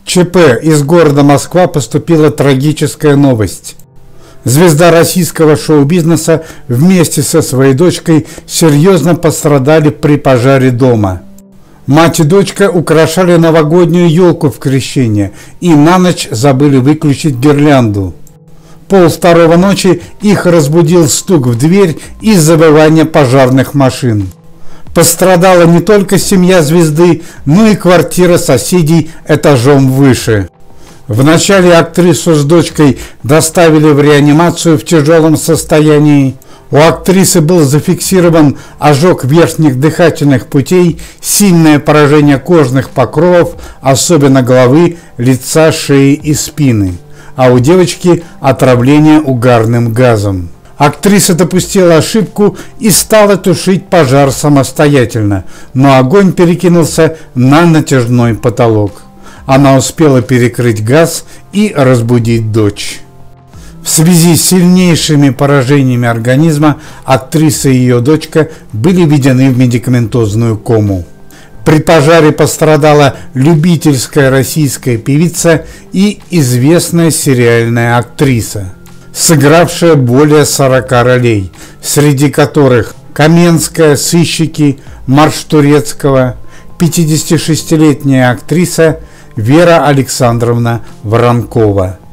ЧП. Из города Москва поступила трагическая новость. Звезда российского шоу-бизнеса вместе со своей дочкой серьезно пострадали при пожаре дома. Мать и дочка украшали новогоднюю елку в Крещение и на ночь забыли выключить гирлянду. 1:30 ночи их разбудил стук в дверь и завывание пожарных машин. Пострадала не только семья звезды, но и квартира соседей этажом выше. Вначале актрису с дочкой доставили в реанимацию в тяжелом состоянии. У актрисы был зафиксирован ожог верхних дыхательных путей, сильное поражение кожных покровов, особенно головы, лица, шеи и спины. А у девочки отравление угарным газом. Актриса допустила ошибку и стала тушить пожар самостоятельно, но огонь перекинулся на натяжной потолок. Она успела перекрыть газ и разбудить дочь. В связи с сильнейшими поражениями организма актриса и ее дочка были введены в медикаментозную кому. При пожаре пострадала любительская российская певица и известная сериальная актриса, сыгравшая более 40 ролей, среди которых «Каменская», «Сыщики», «Марш Турецкого», 56-летняя актриса Вера Александровна Воронкова.